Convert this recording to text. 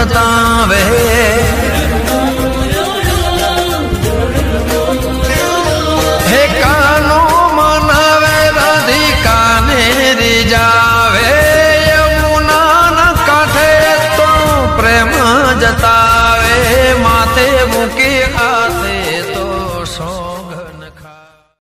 જતાવે હે કાનો મનાવે રાધિકાને રીજાવે યમુના કાંઠે તો પ્રેમ જતાવે માથે મૂકી હાથે